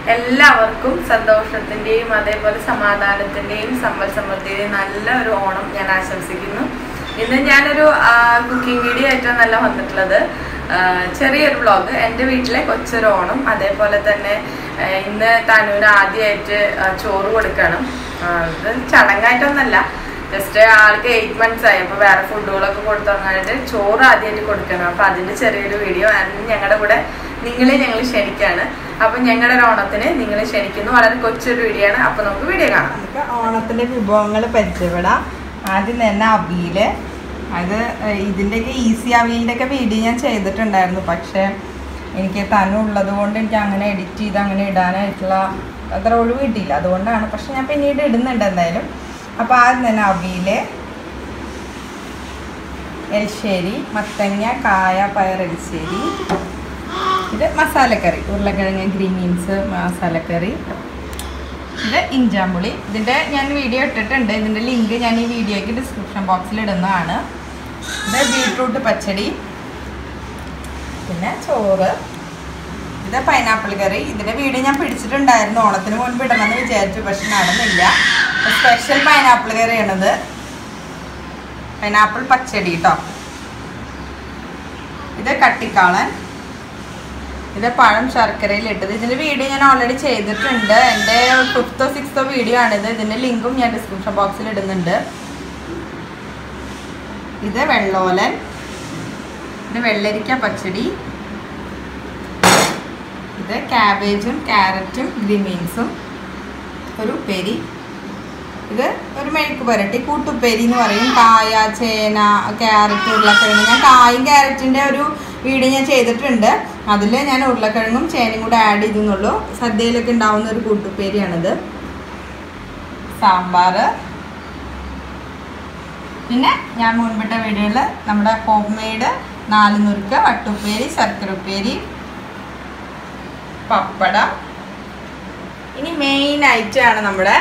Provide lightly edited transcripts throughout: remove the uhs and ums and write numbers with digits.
എല്ലാവർക്കും സന്തോഷത്തിന്റെയും അതേപോലെ സമാധാനത്തിന്റെയും സമ്പൽ സമൃദ്ധിയുടെയും നല്ല ഒരു ഓണം ഞാൻ ആശംസിക്കുന്നു. ഇന്ന് ഞാനൊരു കുക്കിംഗ് വീഡിയോ ആയിട്ടാണ് നല്ല വന്നിട്ടുള്ളത്. ചെറിയൊരു വ്ളോഗ്, എൻ്റെ വീട്ടിലെ കൊച്ചൊരു ഓണം. അതേപോലെ തന്നെ ഇന്ന് തനുവിന് ആദ്യമായിട്ട് ചോറ് കൊടുക്കണം. ഇത് ചടങ്ങായിട്ടൊന്നല്ല, ജസ്റ്റ് ആൾക്ക് 8 months ആയി. അപ്പോൾ വേറെ ഫുഡുകളൊക്കെ കൊടുത്തു തുടങ്ങാനായിട്ട് ചോറ് ആദ്യമായിട്ട് കൊടുക്കണം. അപ്പോൾ അതിൻ്റെ ചെറിയൊരു വീഡിയോ ഞങ്ങളുടെ കൂടെ ഞങ്ങൾ ക്ഷണിക്കാണ്. അപ്പം ഞങ്ങളുടെ ഒരു ഓണത്തിന് നിങ്ങൾ ക്ഷണിക്കുന്നു. വളരെ കൊച്ചൊരു വീഡിയോ ആണ്. അപ്പോൾ നമുക്ക് വീഡിയോ കാണാം. നമുക്ക് ഓണത്തിൻ്റെ വിഭവങ്ങൾ പരിചയപ്പെടാം. ആദ്യം തന്നെ അവിയൽ. അത് ഇതിൻ്റെയൊക്കെ ഈസി അവിയലിൻ്റെയൊക്കെ വീഡിയോ ഞാൻ ചെയ്തിട്ടുണ്ടായിരുന്നു. പക്ഷേ എനിക്ക് തനു ഉള്ളത് കൊണ്ട് എനിക്ക് അങ്ങനെ എഡിറ്റ് ചെയ്ത് അങ്ങനെ ഇടാനായിട്ടുള്ള അത്ര ഒഴിവ് കിട്ടിയില്ല. അതുകൊണ്ടാണ്. പക്ഷെ ഞാൻ പിന്നീട് ഇടുന്നുണ്ട് എന്തായാലും. അപ്പോൾ ആദ്യം തന്നെ അവിയൽ, എരിശ്ശേരി, മത്തങ്ങ, കായ, പയർ എരിശ്ശേരി. ഇത് മസാലക്കറി, ഉരുളക്കിഴങ്ങ്, ഗ്രീൻ ബീൻസ് മസാലക്കറി. ഇത് ഇഞ്ചാമ്പുളി. ഇതിൻ്റെ ഞാൻ വീഡിയോ ഇട്ടിട്ടുണ്ട്. ഇതിൻ്റെ ലിങ്ക് ഞാൻ ഈ വീഡിയോയ്ക്ക് ഡിസ്ക്രിപ്ഷൻ ബോക്സിൽ ഇടുന്നതാണ്. ഇത് ബീട്രൂട്ട് പച്ചടി, പിന്നെ ചോറ്. ഇത് പൈനാപ്പിൾ കറി. ഇതിൻ്റെ വീഡിയോ ഞാൻ പിടിച്ചിട്ടുണ്ടായിരുന്നു, ഓണത്തിന് മുൻപ് ഇടണമെന്ന് വിചാരിച്ചു, പക്ഷെ നടന്നില്ല. സ്പെഷ്യൽ പൈനാപ്പിൾ കറിയാണിത്. പൈനാപ്പിൾ പച്ചടി കേട്ടോ. ഇത് കട്ടിക്കാളൻ. ഇത് പഴം ശർക്കരയിൽ ഇട്ടത്. ഇതിൻ്റെ വീഡിയോ ഞാൻ ഓൾറെഡി ചെയ്തിട്ടുണ്ട്. എൻ്റെ 5th or 6th വീഡിയോ ആണിത്. ഇതിൻ്റെ ലിങ്കും ഞാൻ ഡിസ്ക്രിപ്ഷൻ ബോക്സിൽ ഇടുന്നുണ്ട്. ഇത് വെള്ളോലൻ. ഇത് വെള്ളരിക്ക പച്ചടി. ഇത് ക്യാബേജും ക്യാരറ്റും ഗ്രീൻ ബീൻസും ഒരു ഉപ്പേരി. ഇത് ഒരു മെഴുക്ക് പുരട്ടി, കൂട്ടുപ്പേരി എന്ന് പറയും. കായ, ചേന, ക്യാരറ്റ്, ഉരുളക്കിഴങ്ങ്. ഞാൻ കായും ക്യാരറ്റിൻ്റെ ഒരു വീഡിയോ ഞാൻ ചെയ്തിട്ടുണ്ട്. അതിൽ ഞാൻ ഉരുളക്കിഴങ്ങും ചേനയും കൂടെ ആഡ് ചെയ്തെന്നുള്ളൂ. സദ്യയിലൊക്കെ ഉണ്ടാവുന്ന ഒരു കൂട്ടുപ്പേരിയാണിത്. സാമ്പാർ. പിന്നെ ഞാൻ മുൻപിട്ട വീഡിയോയിൽ നമ്മുടെ ഹോം മെയ്ഡ് 4 നുറുക്ക്, വട്ടുപ്പേരി, ശർക്കര ഉപ്പേരി, പപ്പടം. ഇനി മെയിൻ ഐറ്റമാണ് നമ്മുടെ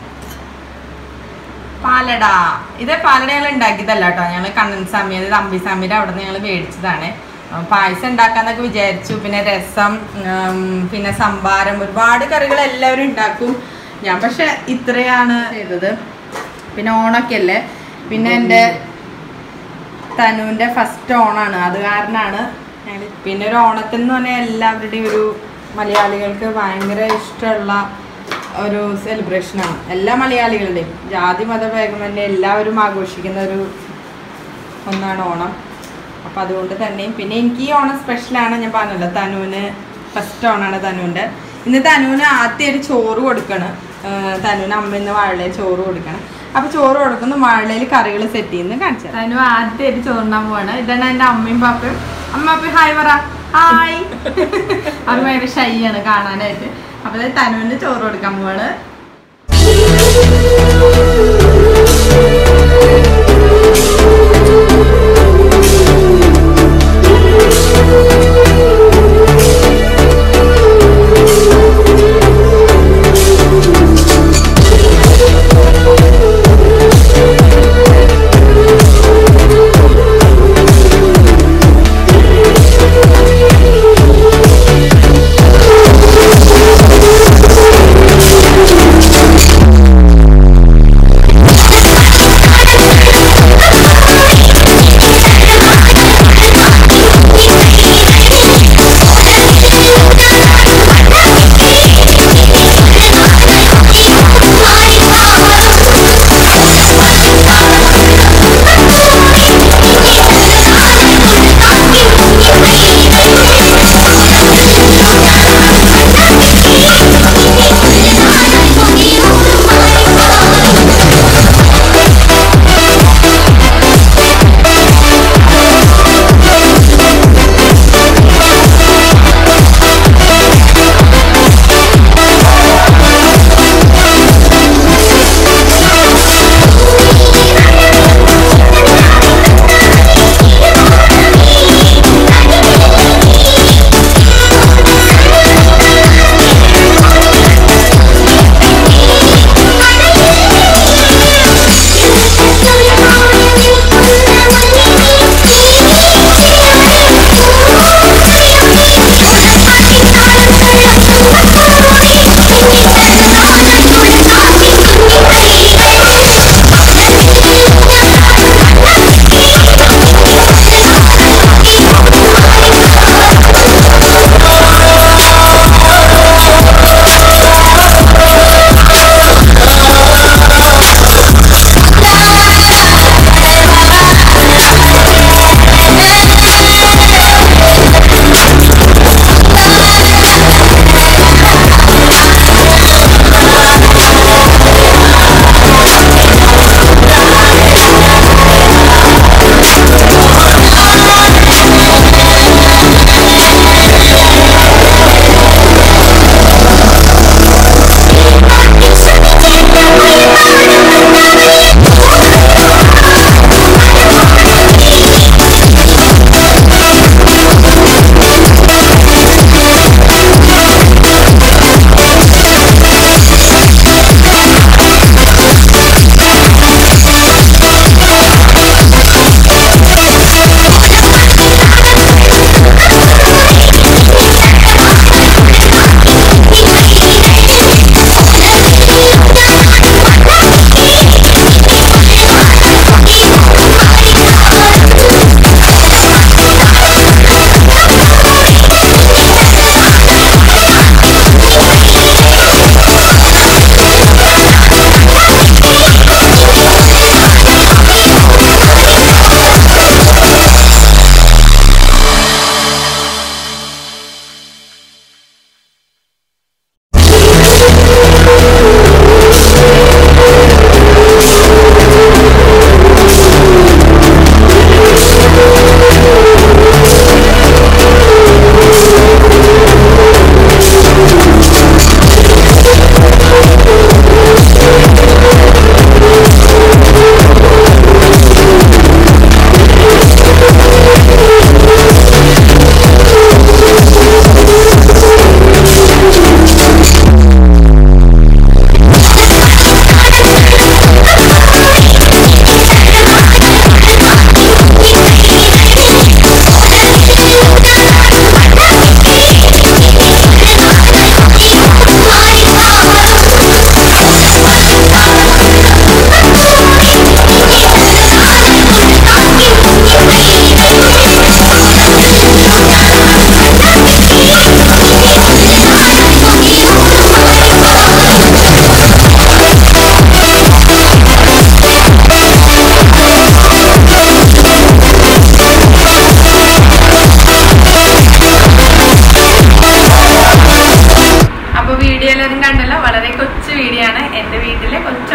പാലട. ഇത് പാലട ഞങ്ങൾ ഉണ്ടാക്കിയതല്ല കേട്ടോ. ഞങ്ങൾ കണ്ണൻസ്വാമി, അതായത് അമ്പിസ്വാമിയുടെ അവിടെ നിന്ന് ഞങ്ങൾ മേടിച്ചതാണ്. പായസം ഉണ്ടാക്കാന്നൊക്കെ വിചാരിച്ചു. പിന്നെ രസം, പിന്നെ സംഭാരം, ഒരുപാട് കറികൾ എല്ലാവരും ഉണ്ടാക്കും. ഞാൻ പക്ഷെ ഇത്രയാണ് ചെയ്തത്. പിന്നെ ഓണമൊക്കെ അല്ലേ. പിന്നെ എൻ്റെ തനുവിൻ്റെ ഫസ്റ്റ് ഓണാണ്, അത് കാരണമാണ്. പിന്നെ ഒരു ഓണത്തിന് എന്ന് പറഞ്ഞാൽ എല്ലാവരുടെയും ഒരു മലയാളികൾക്ക് ഭയങ്കര ഇഷ്ടമുള്ള ഒരു സെലിബ്രേഷനാണ്. എല്ലാ മലയാളികളുടെയും ജാതി മതഭേദമന്യേ എല്ലാവരും ആഘോഷിക്കുന്ന ഒരു ഒന്നാണ് ഓണം. അപ്പം അതുകൊണ്ട് തന്നെയും പിന്നെ എനിക്ക് ഈ ഓണം സ്പെഷ്യലാണ്. ഞാൻ പറഞ്ഞല്ലോ, തനുവിന് ഫസ്റ്റ് ഓണാണ് തനുവിൻ്റെ. ഇന്ന് തനുവിന് ആദ്യം ഒരു ചോറ് കൊടുക്കണം. തനുവിന് അമ്മ ഇന്ന് വാഴയിൽ ചോറ് കൊടുക്കണം. അപ്പോൾ ചോറ് കൊടുക്കുന്നു, വാഴയിൽ കറികൾ സെറ്റ് ചെയ്യുന്നത് കാണിച്ചു. തനു ആദ്യമായിട്ട് ചോറിനാൻ പോവാണ്. ഇതാണ് എൻ്റെ അമ്മയും പാപ്പയും. അമ്മ പാപ്പ ഹായ് പറ. ഹായ്. അത് ഭയങ്കര ഷൈ ആണ് കാണാനായിട്ട്. അപ്പോൾ തനുവിന് ചോറ് കൊടുക്കാൻ പോവാണ്.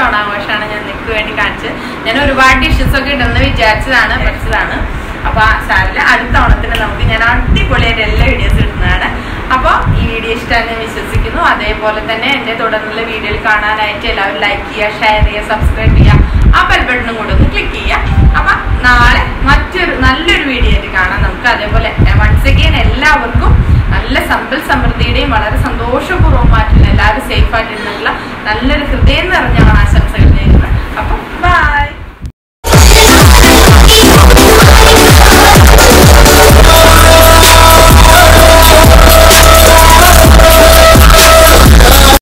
ഓണാഘോഷമാണ് ഞാൻ നിങ്ങൾക്ക് വേണ്ടി കാണിച്ചത്. ഞാൻ ഒരുപാട് ഡിഷസ് ഒക്കെ ഇടുന്നത് വിചാരിച്ചതാണ്, പഠിച്ചതാണ്. അപ്പൊ സാറില്ല, അടുത്ത ഓണത്തിന് നമുക്ക് ഞാൻ അടിപൊളിയായിട്ട് എല്ലാ വീഡിയോസ് ഇടുന്നതാണ്. അപ്പോൾ ഈ വീഡിയോ ഇഷ്ടമാണെന്ന് ഞാൻ വിശ്വസിക്കുന്നു. അതേപോലെ തന്നെ എൻ്റെ തുടർന്നുള്ള വീഡിയോയിൽ കാണാനായിട്ട് എല്ലാവരും ലൈക്ക് ചെയ്യുക, ഷെയർ ചെയ്യുക, സബ്സ്ക്രൈബ് ചെയ്യുക, ആ ബെൽ ബട്ടണും കൂടെ ഒന്ന് ക്ലിക്ക് ചെയ്യുക. അപ്പൊ നാളെ മറ്റൊരു നല്ലൊരു വീഡിയോ ആയിട്ട് കാണാം നമുക്ക്. അതേപോലെ വൺസ് അഗെയിൻ എല്ലാവർക്കും നല്ല സമ്പൽ സമൃദ്ധിയുടെയും വളരെ സന്തോഷപൂർവ്വമായിട്ടുള്ള എല്ലാവരും സേഫ് ആയിട്ടുള്ള നല്ലൊരു ഹൃദയം നിറഞ്ഞ ആശംസകൾ